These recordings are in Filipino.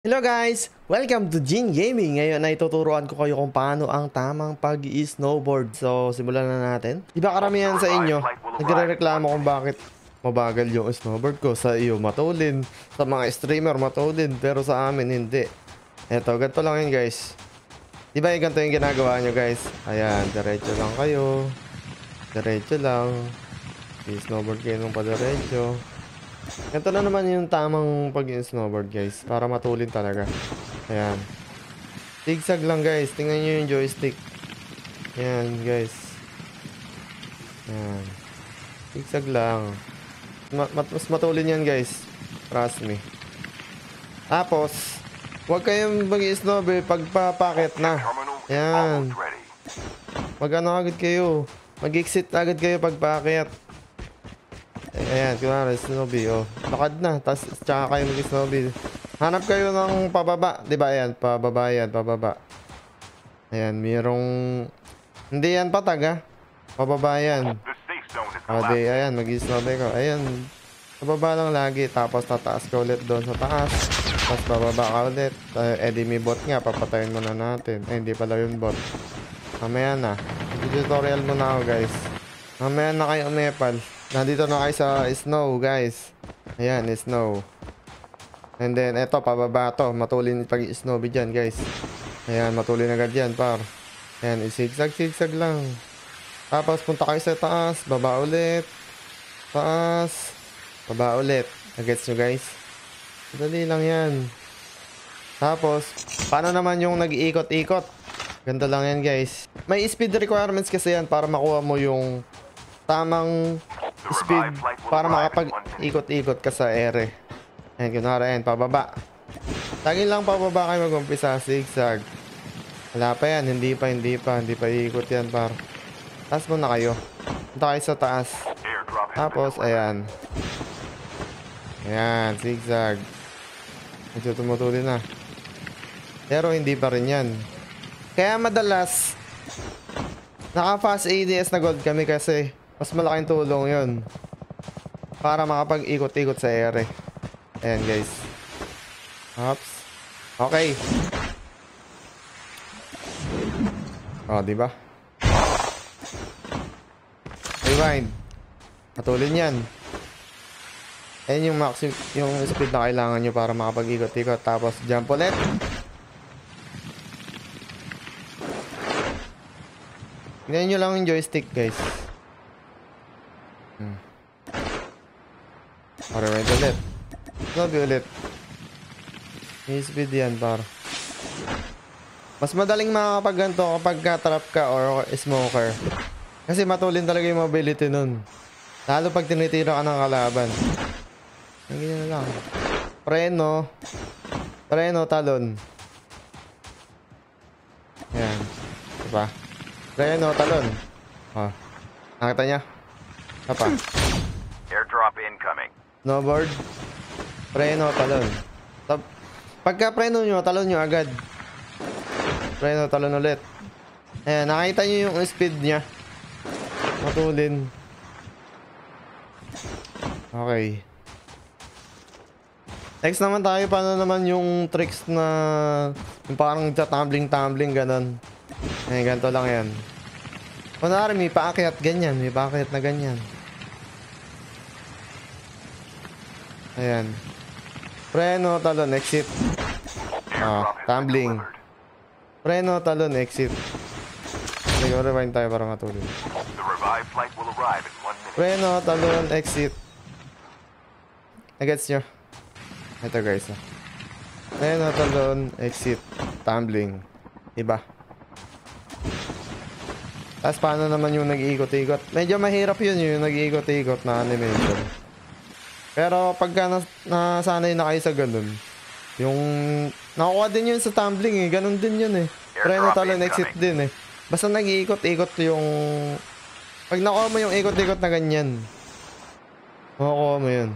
Hello guys! Welcome to Gene Gaming. Ngayon ay tuturuan ko kayo kung paano ang tamang pag-i-snowboard. So, simulan na natin. Di ba karamihan sa inyo, nagre-reklamo kung bakit mabagal yung snowboard ko. Sa iyo matulin, sa mga streamer matulin, pero sa amin hindi. Eto, ganito lang yun guys. Di ba yung ganito yung ginagawa nyo guys? Ayan, diretso lang kayo. Diretso lang. I-snowboard kayo ng padiretso. Ito na naman yung tamang pag-snowboard guys, para matulin talaga. Ayan. Zigzag lang guys, tingnan nyo yung joystick. Ayan guys. Ayan. Zigzag lang. Mas matulin yan guys. Trust me. Tapos, huwag kayong mag-snowboard pagpapakit na. Ayan. Mag-ano agad kayo. Mag-exit agad kayo pagpakit. Ayan, kunwari, snowbie, oh. Lakad na, tapos tsaka kayo mag-snowbie. Hanap kayo ng pababa, di ba? Ayan, pababa yan, pababa. Ayan, mayroong... Hindi yan patag, ha? Pababa yan. O, di, ayan, mag-snowbie ko. Ayan, pababa lang lagi, tapos tataas ka ulit doon sa taas. Tapos bababa ka ulit. Di may bot nga, papatayin muna natin. Ay, hindi pala yung bot. Mamaya na. Tutorial muna ako, guys. Mamaya na kayo umepal. Nandito na kayo sa snow, guys. Ayan, snow. And then, eto, pababa to. Matulin pag-snowbie dyan, guys. Ayan, matulin agad yan, par. Ayan, zigzag lang. Tapos, punta kayo sa taas. Baba ulit. Taas. Baba ulit. Nagets nyo, guys? Dali lang yan. Tapos, paano naman yung nag-iikot-ikot? Ganda lang yan, guys. May speed requirements kasi yan para makuha mo yung tamang speed para makapag-ikot-ikot ka sa ere. Ayan, kunwari, ayan, pababa. Lagi lang pababa kayo mag-umpisa, zigzag. Wala pa yan, hindi pa ikot yan, par. Taas muna kayo. Punta kayo sa taas. Tapos, ayan. Ayan, zigzag. Medyo tumutulin na. Pero hindi pa rin yan. Kaya madalas, naka-fast ADS na gold kami kasi mas malaking tulong yun para makapag-ikot-ikot sa ere. Ayan guys. Oops. Okay. O, diba? Rewind. Patulin yan. Ayan yung maximum, yung speed na kailangan nyo para makapag-ikot-ikot. Tapos jump ulit. Tingnan nyo lang yung joystick guys. Rewind ulit. Snowbie ulit. May speed yan par. Mas madaling makakapag-ganto kapag trap ka or smoker. Kasi matulin talaga yung mobility nun. Lalo pag tinitira ka ng kalaban. Ganyan lang. Preno. Preno, talon. Ayan. Diba? Preno, talon. Oh. Nakita niya? Apa? Airdrop incoming. Snowboard. Preno, talon. Pagka preno nyo, talon nyo agad. Preno, talon ulit. Ayan, nakita nyo yung speed niya. Matulin. Okay. Next naman tayo, paano naman yung tricks na yung parang tumbling-tumbling, ganon. Ayan, ganito lang yan. Kunwari, may paakyat ganyan. May paakyat na ganyan. Ayan. Preno, talon, exit. Tumbling. Preno, talon, exit. Sige, rewind tayo para matulin. Preno, talon, exit. Nagets nyo? Ito guys. Preno, talon, exit. Tumbling. Iba. Tapos paano naman yung nag-iikot-ikot? Medyo mahirap yun yung nag-iikot-ikot na animation. Pero pagka nasanay na kayo sa ganun, yung nakuha din yun sa tumbling eh. Ganun din yun eh. Preno, talon, exit din eh. Basta nag-iikot-ikot yung... Pag nakuha mo yung ikot-ikot na ganyan, makukuha mo yun.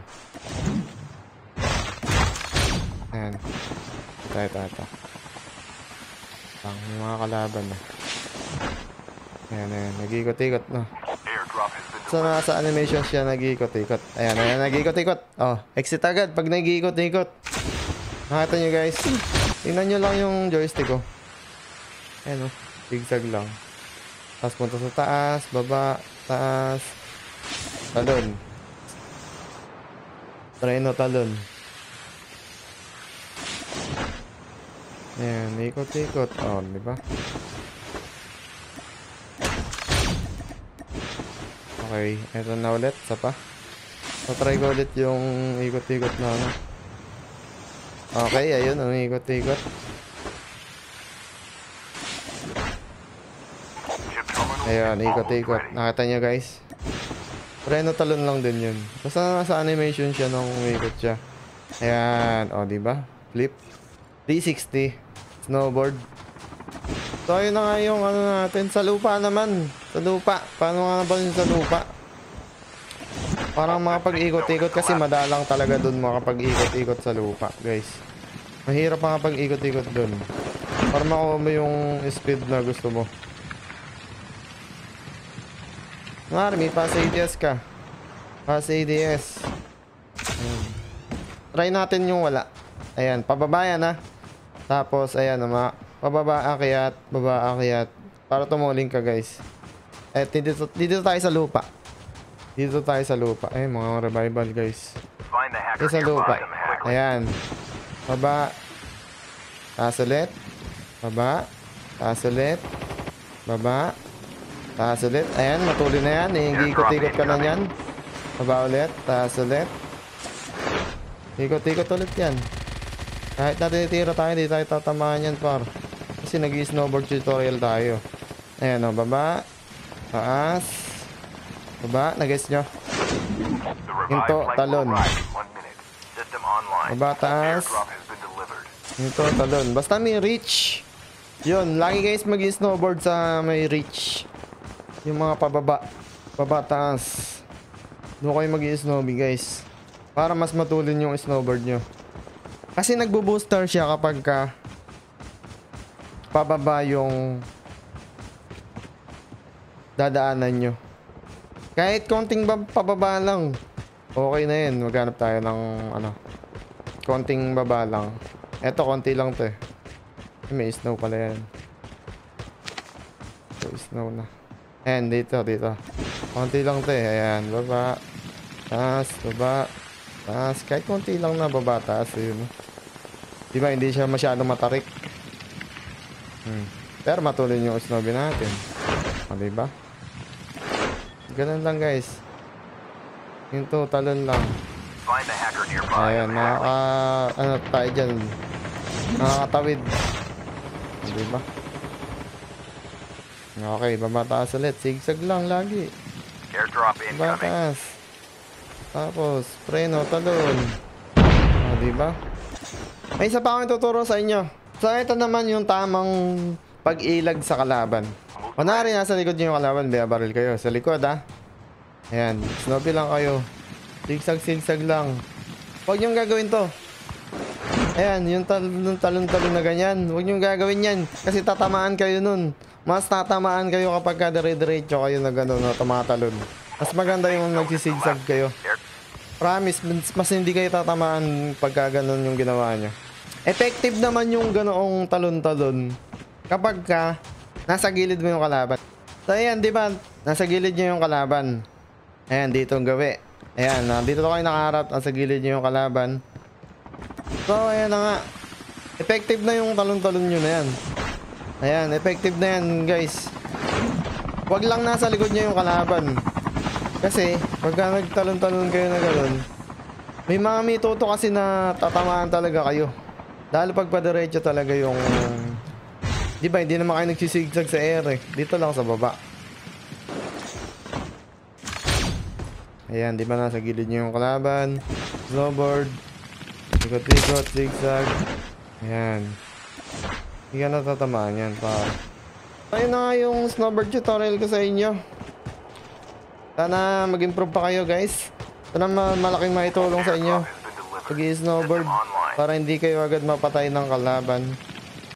Ayan. Ito. Pang mga kalaban na. Ayan. Nag-iikot-ikot na. So, nasa animation siya nag-iikot-ikot. Ayan, nag-iikot-ikot. Oh, exit agad pag nag-iikot-ikot. Nakita nyo guys? Tingnan nyo lang yung joystick ko. Ayan o. Zigzag lang. Tapos punta sa taas, baba, taas. Talon. Treno talon. Ayan, ikot-ikot. Oh, di ba? Okay, eto na ulit. Isa pa. So, try ko ulit yung ikot-ikot na ano. Okay, ayun, ang ikot-ikot. Ayun, ikot-ikot. Nakita nyo guys? Treno talon lang din yun. Basta nasa animation siya nung ikot siya. Ayan, o, diba? Flip. 360. Snowboard. So, ayun na nga yung ano natin. Sa lupa naman. Sa lupa. Paano nga ba yung sa lupa? Parang makapag-ikot-ikot kasi madalang talaga dun makapag-ikot-ikot sa lupa, guys. Mahirap makapag-ikot-ikot dun. Para makuha mo yung speed na gusto mo. May pass ADS ka. Pass ADS. Try natin yung wala. Ayan, pababa yan ha. Tapos, ayan, pababa, akyat, baba, akyat. Para tumuling ka, guys. At dito tayo sa lupa. Dito tayo sa lupa. Ay, mga revival, guys. Dito sa lupa. Ayan. Baba. Taas ulit. Baba. Taas ulit. Baba. Taas ulit. Ayan, matuli na yan. Ikot-ikot ka na yan. Baba ulit. Taas ulit. Ikot-ikot ulit yan. Kahit natitira tayo, di tayo tatamaan yan, par. Kasi nag-snowboard tutorial tayo. Ayan o, baba. Taas. Baba, nag-guess nyo. Hinto, talon. Baba, taas. Hinto, talon. Basta may reach. Yun, lagi guys mag-snowboard sa may reach. Yung mga pababa. Baba, taas. Doon kayo mag-snowboard guys. Para mas matulin yung snowboard nyo. Kasi nagbo-booster siya kapag ka pababa yung dadaanan nyo. Kahit konting pababa lang, okay na yun. Maghanap tayo ng ano, konting baba lang. Eto, konti lang to eh. May snow pala yan. So, snow na. Ayan, dito. Konti lang to eh. Ayan, baba. Taas, baba. Taas. Kahit konti lang na baba, taas. Yun. Diba, hindi siya masyadong matarik. Pero matulin yung snowbie natin. O, diba? Ganun lang, guys. Yung talon lang. Ayan, ano tayo dyan. Nakakatawid. O, diba? Okay, babataas ulit. Sigsag lang lagi. Babataas. Tapos, preno, talon. O, diba? May isa pa akong tuturo sa inyo. So, ito naman yung tamang pag-ilag sa kalaban. Kunwari, nasa likod nyo yung kalaban, baril kayo. Sa likod, ha? Ayan, snowbie lang kayo. Sigsag lang. Huwag nyo gagawin to. Ayan, yung talon-talon na ganyan. Huwag nyo gagawin yan. Kasi tatamaan kayo nun. Mas tatamaan kayo kapag dire-diretso kayo na gano'n, na tumatalon. Mas maganda yung nagsisigsag kayo. Promise, mas hindi kayo tatamaan pagka ganun yung ginawa nyo. Effective naman yung ganoong talon-talon kapag ka nasa gilid mo yung kalaban. So ayan, di ba? Nasa gilid nyo yung kalaban. Ayan, dito ang gawi. Ayan, dito kayo nakaharap. Nasa gilid nyo yung kalaban. So ayan na nga. Effective na yung talon-talon nyo na yan. Ayan, effective na yan guys. Huwag lang nasa likod nyo yung kalaban. Kasi, pagka nagtalon-talon kayo na gano'n, may mga mituto kasi na tatamaan talaga kayo. Dahil pag padiretso talaga yung... Di ba, hindi naman kayo nagsisigsag sa air eh. Dito lang sa baba. Ayan, di ba nasa gilid nyo yung kalaban. Snowboard. Ikot-ikot, zigzag. Ayan. Hindi ka natatamaan yan, pa. Ayun na nga yung snowboard tutorial ko sa inyo. Sana mag-improve pa kayo guys. Sana malaking maitulong sa inyo pag-i-snowboard para hindi kayo agad mapatay ng kalaban.